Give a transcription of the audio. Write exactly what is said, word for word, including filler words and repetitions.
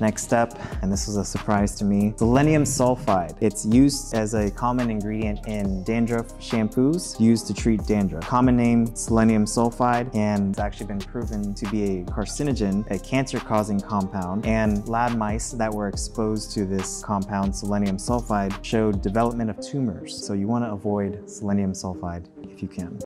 Next up, and this was a surprise to me, Selenium sulfide. It's used as a common ingredient in dandruff shampoos used to treat dandruff. Common name, selenium sulfide, and it's actually been proven to be a carcinogen, a cancer-causing compound, and lab mice that were exposed to this compound, selenium sulfide, showed development of tumors. So you want to avoid selenium sulfide if you can.